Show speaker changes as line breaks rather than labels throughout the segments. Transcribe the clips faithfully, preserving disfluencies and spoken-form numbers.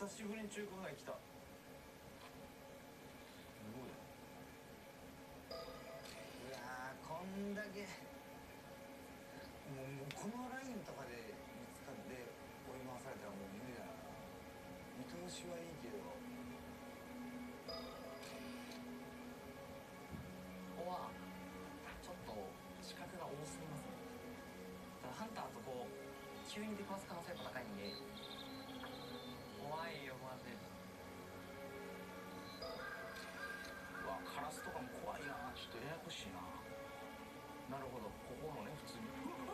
しぶりに中華街来た。すごい。うわー、こんだけもう、もうこのラインとかで見つかって追い回されたらもう無理だな。見通しはいいけど。
ここはちょっと死角が多すぎますね。ただハンターとこう急に出くわす可能性が高いんで怖いよマジで。
うわ、カラスとかも怖いな。ちょっとややこしいな。なるほど、ここもね普通に。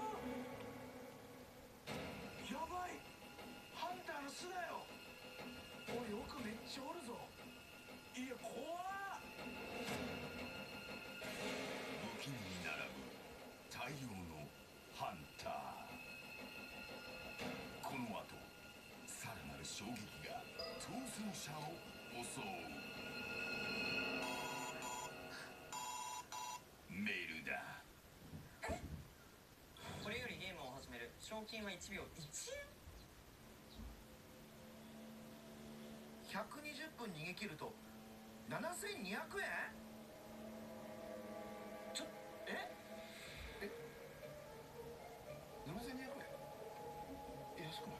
やばい、ハンターの巣だよ。おい、奥めっちゃおるぞ。いや、怖っ。
不気味に並ぶ大量のハンター。この後さらなる衝撃が逃走者を襲う。メールだ。
これよりゲームを始める。賞金はいちびょういちえん。
ひゃくにじゅっぷん逃げ切るとななせんにひゃくえん。ちょええななせんにひゃくえん、安くない？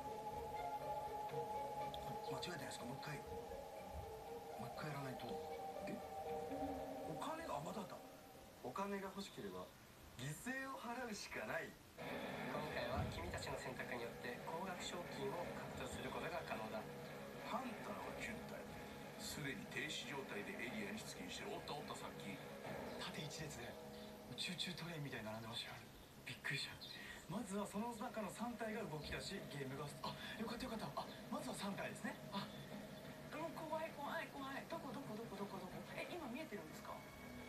間違えたやつか。もう一回もう一回やらないと。えお金が、あ、またあった。お金が欲しければ犠牲を払うしかない。
今回は君たちの選択によって高額賞金を獲得することが可能だ。
ハンターはじゅう体、すでに停止状態でエリアに出現してる。おったおった、さっき縦一列でチューチュートレインみたいに並んでましたよ。びっくりした。まずはその中のさん体が動き出しゲームが、あ、よかったよかった。あ、まずはさん体ですね。あ、
もう怖い怖い怖い。どこどこどこどこどこ。え、今見えてるんですか？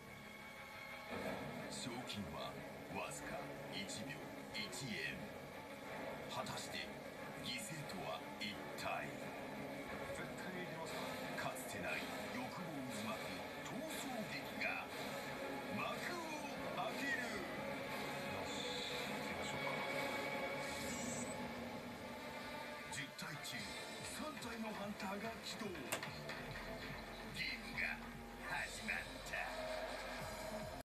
賞金はわずかいちびょういちえん。果たして犠牲とは一体？
絶対にいきますか。
かつてない欲望渦巻く逃走劇が幕を開ける。
よし、行きましょうか。
じゅう体中さん体のハンターが起動。